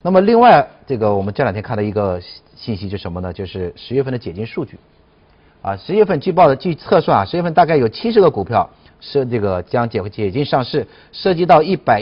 那么另外，这个我们这两天看到一个信息，就是什么呢？就是10月份的解禁数据。10月份据测算10月份大概有70个股票是这个将解禁上市，涉及到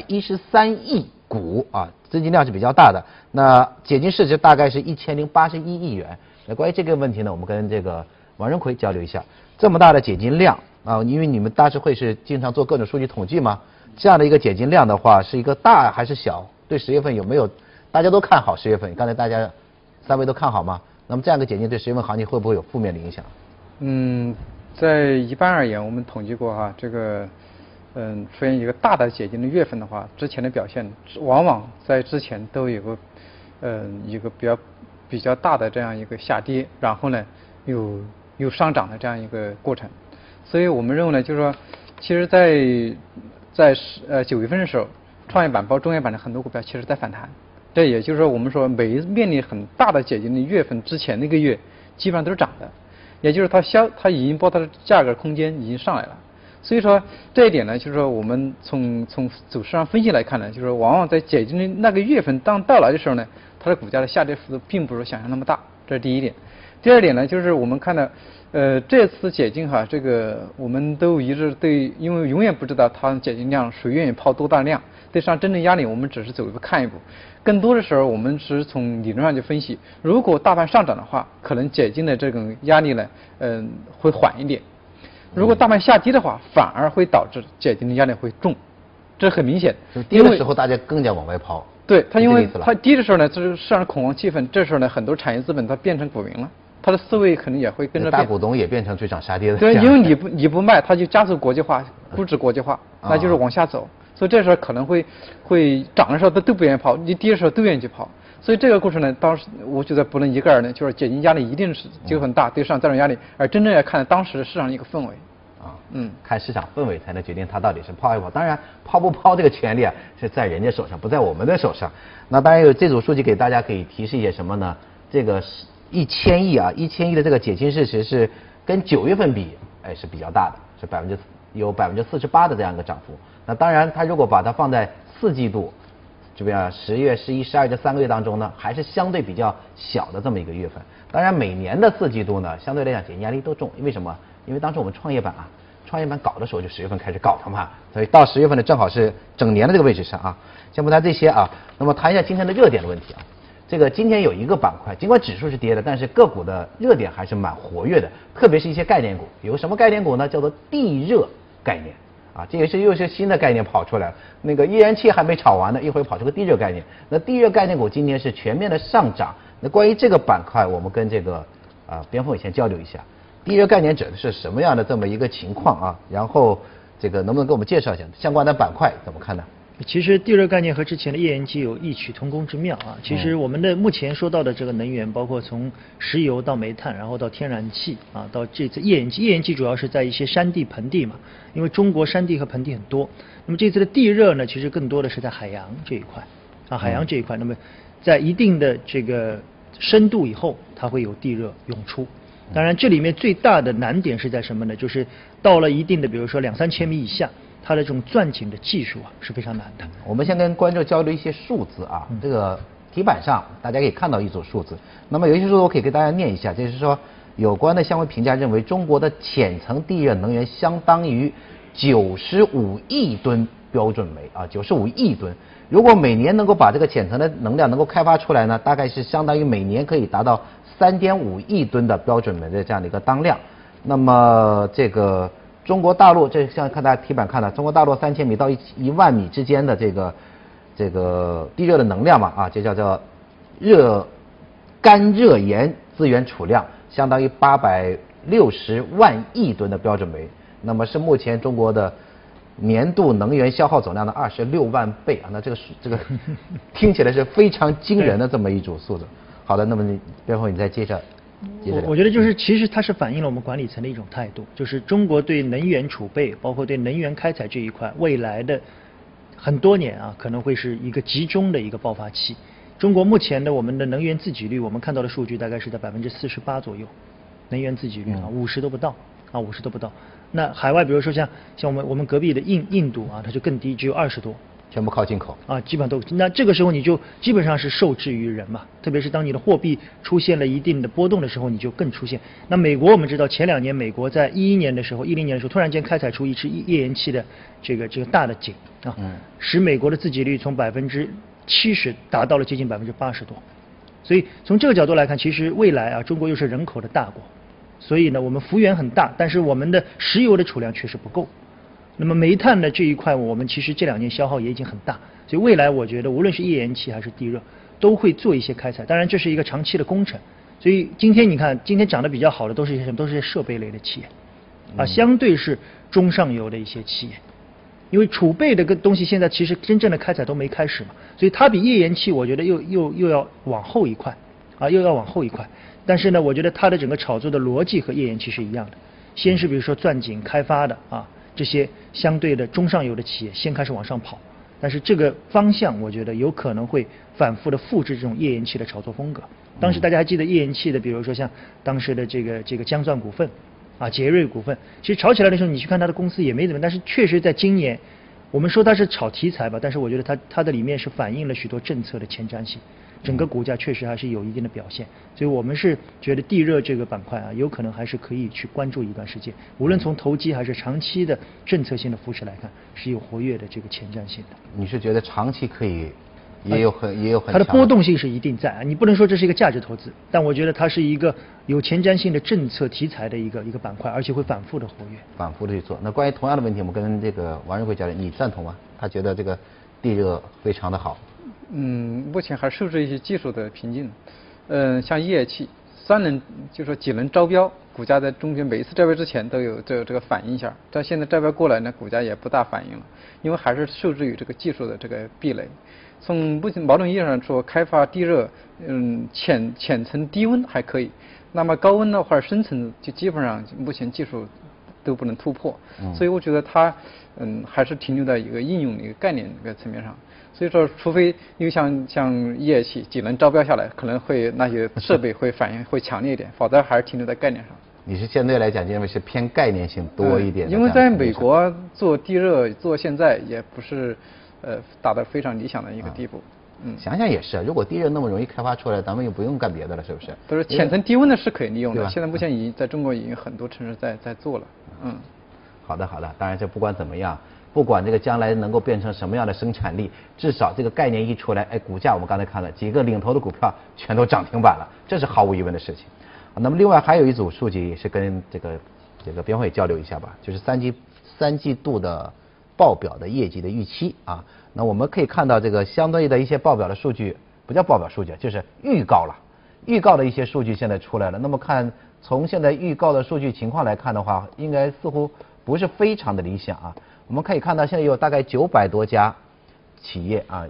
113亿股资金量是比较大的。那解禁市值大概是1081亿元。那关于这个问题呢，我们跟这个王仁奎交流一下。这么大的解禁量因为你们大师会是经常做各种数据统计吗？这样的一个解禁量的话，是一个大还是小？对10月份有没有大家都看好10月份？刚才大家3位都看好吗？那么这样的解禁对10月份行情会不会有负面的影响？ 在一般而言，我们统计过这个出现一个大的解禁的月份的话，之前的表现往往在之前都有一个比较大的这样一个下跌，然后呢有上涨的这样一个过程。所以我们认为呢，就是说，其实在9月份的时候，创业板包括中业板的很多股票其实在反弹。这也就是说，我们说每一面临很大的解禁的月份之前那个月，基本上都是涨的。也就是它已经它的价格空间已经上来了，所以说这一点呢，就是说我们从走势上分析来看呢，就是说往往在解禁的那个月份当到来的时候呢，它的股价的下跌幅度并不如想象那么大，这是第一点。第二点呢，就是我们看到这次解禁这个我们都一致对，因为永远不知道它解禁量谁愿意抛多大量，对上真正压力我们只是走一步看一步。更多的时候，我们是从理论上去分析，如果大盘上涨的话，可能解禁的这种压力呢，会缓一点；如果大盘下跌的话，反而会导致解禁的压力会重，这很明显。 就跌的时候，大家更加往外抛。 对，它因为它跌的时候呢，就是市场恐慌气氛，这时候呢，很多产业资本它变成股民了，它的思维可能也会跟着变。 大股东也变成追涨杀跌的。 对，因为你不卖，它就加速国际化、估值国际化，那就是往下走。所以这时候可能会涨的时候都不愿意抛，你跌的时候都愿意去抛。所以这个过程呢，当时我觉得不能一概而论，就是解禁压力一定是就很大，对市场造成压力，而真正要看当时市场的一个氛围。 看市场氛围才能决定它到底是抛一抛。当然，抛不抛这个权利是在人家手上，不在我们的手上。那当然有这组数据给大家可以提示一些什么呢？这个1000亿1000亿的这个解禁事实是跟9月份比，是比较大的，是有48%的这样一个涨幅。那当然，它如果把它放在4季度，这边10月、11、12这3个月当中呢，还是相对比较小的这么一个月份。当然，每年的4季度呢，相对来讲解禁压力都重，因为什么？因为当时我们创业板搞的时候就10月份开始搞的嘛，所以到10月份呢，正好是整年的这个位置上先不谈这些那么谈一下今天的热点的问题这个今天有一个板块，尽管指数是跌的，但是个股的热点还是蛮活跃的，特别是一些概念股。有什么概念股呢？叫做地热概念这也是又是新的概念跑出来了。那个页岩气还没炒完呢，一会儿跑出个地热概念。那地热概念股今天是全面的上涨。那关于这个板块，我们跟这个边锋以前交流一下，地热概念指的是什么样的这么一个情况然后这个能不能给我们介绍一下相关的板块怎么看呢？ 其实地热概念和之前的页岩气有异曲同工之妙其实我们的目前说到的这个能源，包括从石油到煤炭，然后到天然气到这次页岩气。页岩气主要是在一些山地盆地嘛，因为中国山地和盆地很多。那么这次的地热呢，其实更多的是在海洋这一块海洋这一块。那么在一定的这个深度以后，它会有地热涌出。当然，这里面最大的难点是在什么呢？就是到了一定的，比如说2、3千米以下，它的这种钻井的技术是非常难的。 我们先跟观众交流一些数字这个题板上大家可以看到一组数字，那么有一些数字我可以给大家念一下，就是说有关的相关评价认为，中国的浅层地热能源相当于95亿吨标准煤95亿吨。如果每年能够把这个浅层的能量能够开发出来呢，大概是相当于每年可以达到3.5亿吨的标准煤的这样的一个当量。那么这个中国大陆，这像看大家题板看的，中国大陆3000米到1万米之间的这个地热的能量这叫做干热岩资源储量，相当于860万亿吨的标准煤。那么是目前中国的年度能源消耗总量的26万倍那这个听起来是非常惊人的这么一组数字。好的，那么边锋你再接着我觉得就是其实它是反映了我们管理层的一种态度，就是中国对能源储备，包括对能源开采这一块，未来的很多年可能会是一个集中的一个爆发期。中国目前的我们的能源自给率，我们看到的数据大概是在48%左右，能源自给率50都不到50都不到。那海外比如说像我们隔壁的印度它就更低，只有20多全部靠进口啊，基本上都。那这个时候你就基本上是受制于人嘛，特别是当你的货币出现了一定的波动的时候，你就更出现。那美国我们知道前2年美国在2010年的时候突然间开采出一支页岩气的这个大的井啊，使美国的自给率从70%达到了接近80%多。所以从这个角度来看，其实未来啊，中国又是人口的大国，所以呢，我们幅员很大，但是我们的石油的储量确实不够。那么煤炭的这一块，我们其实这2年消耗也已经很大，所以未来我觉得无论是页岩气还是地热，都会做一些开采。当然这是一个长期的工程，所以今天你看，今天涨得比较好的都是一些什么？都是一些设备类的企业，啊，相对是中上游的一些企业。因为储备的个东西现在其实真正的开采都没开始嘛，所以它比页岩气我觉得又要往后一块，啊，又要往后一块。但是呢，我觉得它的整个炒作的逻辑和页岩气是一样的，先是比如说钻井开发的啊。这些相对的中上游的企业先开始往上跑，但是这个方向我觉得有可能会反复的复制这种页岩气的炒作风格。当时大家还记得页岩气的，比如说像当时的这个江钻股份啊、捷瑞股份，其实炒起来的时候你去看它的公司也没怎么，但是确实在今年，我们说它是炒题材吧，但是我觉得它的里面是反映了许多政策的前瞻性。整个股价确实还是有一定的表现，所以我们是觉得地热这个板块啊，有可能还是可以去关注一段时间。无论从投机还是长期的政策性的扶持来看，是有活跃的这个前瞻性的。 你是觉得长期可以，也有很它的波动性是一定在啊，你不能说这是一个价值投资，但我觉得它是一个有前瞻性的政策题材的一个板块，而且会反复的活跃， 反复的去做。那关于同样的问题，我们跟这个王仁贵教练，你赞同吗？他觉得这个地热非常的好。 目前还受制一些技术的瓶颈。像页岩气3轮就说几轮招标，股价在中间每一次招标之前都有这个反应一下，但现在招标过来呢，股价也不大反应了，因为还是受制于这个技术的这个壁垒。从目前某种意义上说，开发地热，浅层低温还可以，那么高温的话，深层就基本上目前技术都不能突破，所以我觉得它还是停留在一个应用的一个概念的层面上。所以说，除非因为像页岩气几轮招标下来，可能会那些设备会反应会强烈一点，否则还是停留在概念上。 你是相对来讲认为是偏概念性多一点的？ 因为在美国做地热做现在也不是达到非常理想的一个地步。 想想也是，如果地热那么容易开发出来，咱们又不用干别的了，是不是？ 都是浅层低温的是可以利用的，现在目前已经在中国已经很多城市在做了。 好的，当然这不管怎么样。不管这个将来能够变成什么样的生产力，至少这个概念一出来，股价我们刚才看了几个领头的股票全都涨停板了，这是毫无疑问的事情。那么另外还有一组数据也是跟这个边会交流一下吧，就是三季度的报表的业绩的预期啊。那我们可以看到这个相对的一些报表的数据，不叫报表数据，就是预告的一些数据现在出来了。那么从现在预告的数据情况来看的话，应该似乎不是非常的理想啊。我们可以看到，现在有大概900多家企业啊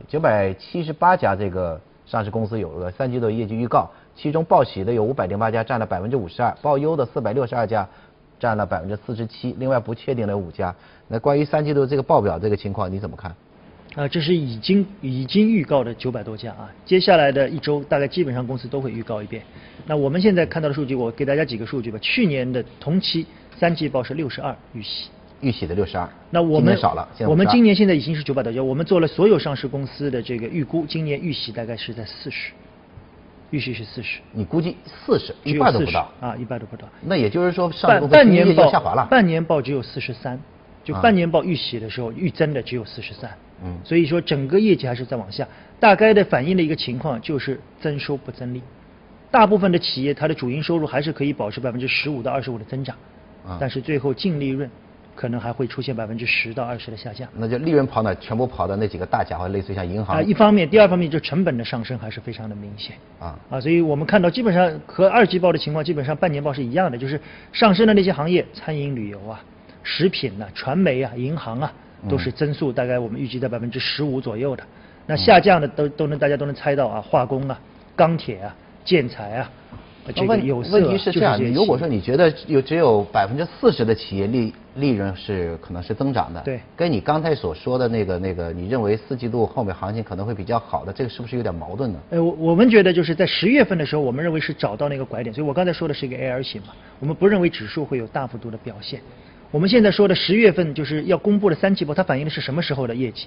，978家这个上市公司有了3季度业绩预告，其中报喜的有508家，占了52%，报忧的462家，占了47%，另外不确定的5家。那关于3季度这个报表这个情况，你怎么看？ 这是已经预告的900多家啊，接下来的1周大概基本上公司都会预告一遍。那我们现在看到的数据，我给大家几个数据吧。去年的同期3季报是62预喜的62， 那我们今年少了， 我们今年现在已经是900多家，我们做了所有上市公司的这个预估，今年预喜大概是在40，预喜是40。 你估计40，1半都不到啊，1半都不到。 那也就是说，上市公司今年就下滑了。 半年报只有43，就半年报预喜的时候预增的只有43。所以说整个业绩还是在往下，大概的反映的一个情况就是增收不增利。大部分的企业它的主营收入还是可以保持15%到25%的增长，但是最后净利润可能还会出现10%到20%的下降。 那就利润跑哪？全部跑到那几个大家伙，类似于像银行。 一方面，第二方面就成本的上升还是非常的明显。所以我们看到基本上和2季报的情况，基本上半年报是一样的，就是上升的那些行业，餐饮旅游啊、食品啊、传媒啊、银行啊，都是增速大概我们预计在15%左右的。那下降的大家都能猜到啊，化工啊、钢铁啊、建材啊。这个有色。 问题是这样，如果说你觉得只有40%的企业利润是可能是增长的， 对， 跟你刚才所说的那个你认为4季度后面行情可能会比较好的，这个是不是有点矛盾呢？ 我们觉得就是在10月份的时候，我们认为是找到那个拐点，所以我刚才说的是一个 AR 型嘛，我们不认为指数会有大幅度的表现。我们现在说的10月份就是要公布的3季报，它反映的是什么时候的业绩？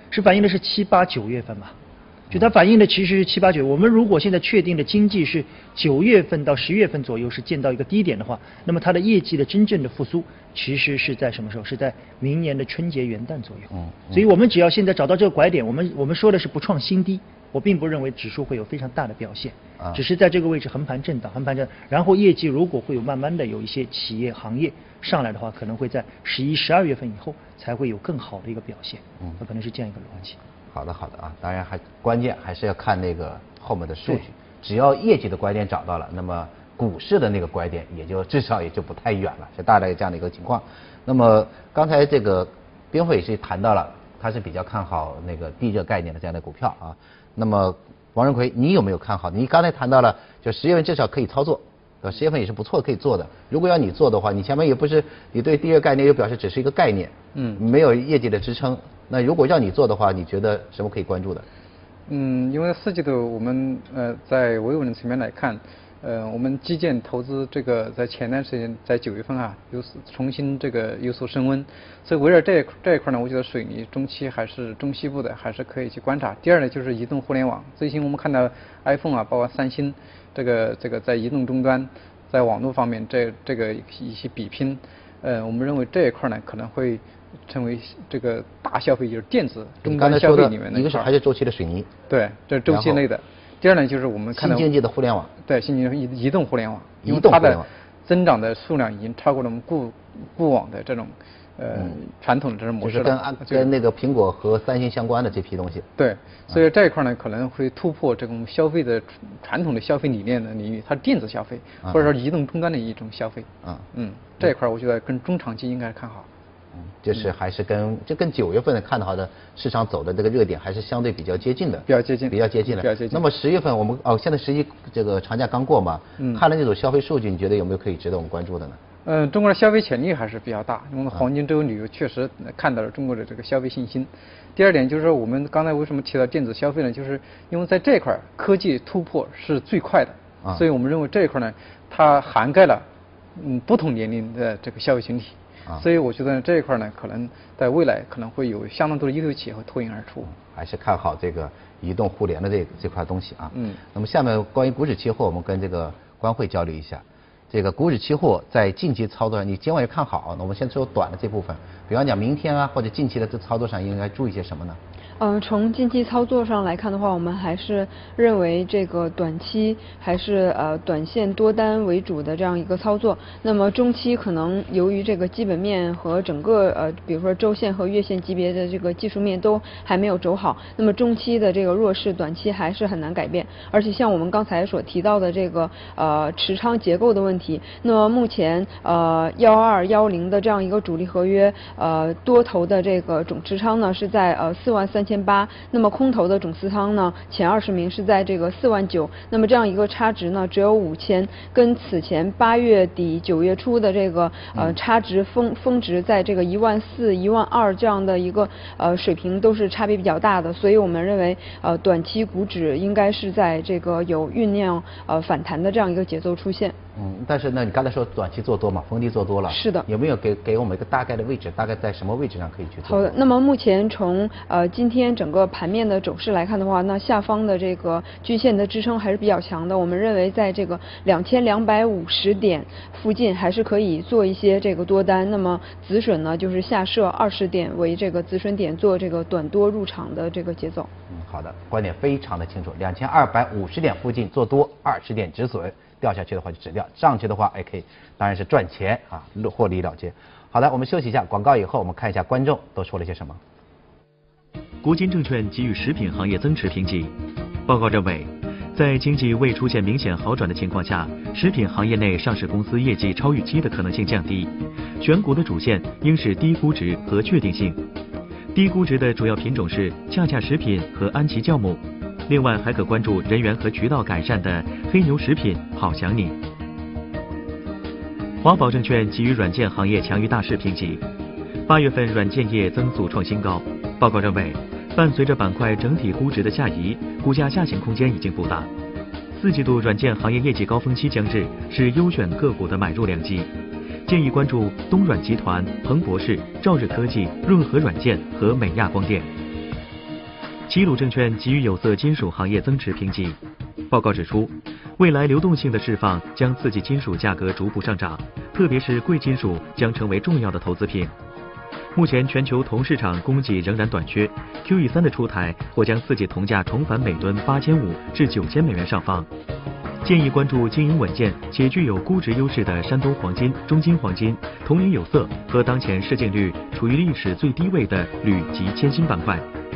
是反映的是7、8、9月份嘛？就它反映的其实是7、8、9。我们如果现在确定的经济是9月份到10月份左右是见到一个低点的话，那么它的业绩的真正的复苏其实是在什么时候？是在明年的春节元旦左右。所以我们只要现在找到这个拐点，我们说的是不创新低。我并不认为指数会有非常大的表现，只是在这个位置横盘震荡，然后业绩如果会有慢慢的有一些企业行业上来的话，可能会在11、12月份以后才会有更好的一个表现，那可能是这样一个逻辑。 好的啊，当然关键还是要看那个后面的数据，只要业绩的拐点找到了，那么股市的那个拐点至少也就不太远了，是大概这样的一个情况。那么刚才这个边会也是谈到了，他是比较看好那个地热概念的这样的股票啊。那么王仁奎，你有没有看好？你刚才谈到了，就10月份至少可以操作，10月份也是不错可以做的。如果要你做的话，你前面也不是你对地热概念又表示只是一个概念，没有业绩的支撑。那如果要你做的话，你觉得什么可以关注的？ 因为4季度我们在维稳的层面来看，我们基建投资这个在前段时间在9月份重新这个有所升温，所以围绕这一块呢，我觉得水泥中期还是中西部的还是可以去观察。第二呢就是移动互联网，最近我们看到 iPhone 包括三星这个在移动终端在网络方面这个一些比拼，我们认为这一块呢可能会成为这个大消费，就是电子终端消费里面的一个是还是周期的水泥， 对，这是周期类的。第二呢，就是我们看到新经济的互联网， 对，新经济移动互联网，因为它的增长的数量已经超过了我们固网的这种传统的这种模式了， 就是跟那个苹果和三星相关的这批东西。 对，所以这一块呢可能会突破这种消费的传统的消费理念的领域，它是电子消费或者说移动终端的一种消费。这一块我觉得跟中长期应该看好。 就是还是跟9月份看好的市场走的这个热点还是相对比较接近的， 比较接近了。那么10月份我们现在11这个长假刚过嘛，看了那种消费数据，你觉得有没有可以值得我们关注的呢？ 中国的消费潜力还是比较大，因为黄金周旅游确实看到了中国的这个消费信心。第二点就是说，我们刚才为什么提到电子消费呢？就是因为在这一块科技突破是最快的，所以我们认为这一块呢，它涵盖了不同年龄的这个消费群体。所以我觉得这一块呢，可能在未来可能会有相当多的优秀企业会脱颖而出。 还是看好这个移动互联的这块东西啊。那么下面关于股指期货，我们跟这个关会交流一下。这个股指期货在近期操作上，你今晚也看好，那我们先说短的这部分，比方讲明天或者近期的这操作上应该注意些什么呢？ 从近期操作上来看的话，我们还是认为这个短期还是短线多单为主的这样一个操作。那么中期可能由于这个基本面和整个比如说周线和月线级别的这个技术面都还没有走好，那么中期的这个弱势，短期还是很难改变。而且像我们刚才所提到的这个持仓结构的问题，那么目前1210的这样一个主力合约多头的这个总持仓呢是在43800，那么空头的总持仓呢前20名是在这个49000，那么这样一个差值呢只有5000，跟此前8月底9月初的这个差值峰值在这个14000、12000这样的一个水平都是差别比较大的，所以我们认为短期股指应该是在这个有酝酿反弹的这样一个节奏出现。 但是呢，你刚才说短期做多嘛，逢低做多了， 是的， 有没有给我们一个大概的位置，大概在什么位置上可以去做？ 好的，那么目前从今天整个盘面的走势来看的话，那下方的这个均线的支撑还是比较强的，我们认为在这个2250点附近还是可以做一些这个多单，那么止损呢就是下设20点为这个止损点，做这个短多入场的这个节奏。 好的，观点非常的清楚，2250点附近做多，20点止损。掉下去的话就止掉，上去的话可以，当然是赚钱啊，获利了结。好的，我们休息一下，广告以后我们看一下观众都说了些什么。 国金证券给予食品行业增持评级。报告认为，在经济未出现明显好转的情况下，食品行业内上市公司业绩超预期的可能性降低。选股的主线应是低估值和确定性。低估值的主要品种是恰恰食品和安琪酵母。另外还可关注人员和渠道改善的黑牛食品、好想你。华宝证券给予软件行业强于大势评级。8月份软件业增速创新高。报告认为，伴随着板块整体估值的下移，股价下行空间已经不大。4季度软件行业业绩高峰期将至，是优选个股的买入良机。建议关注东软集团、彭博士、兆日科技、润和软件和美亚光电。 齐鲁证券给予有色金属行业增持评级。报告指出，未来流动性的释放将刺激金属价格逐步上涨，特别是贵金属将成为重要的投资品。目前全球铜市场供给仍然短缺 ，QE3 的出台或将刺激铜价重返每吨8500至9000美元上方。建议关注经营稳健且具有估值优势的山东黄金、中金黄金、铜冶有色和当前市净率处于历史最低位的铝及铅锌板块。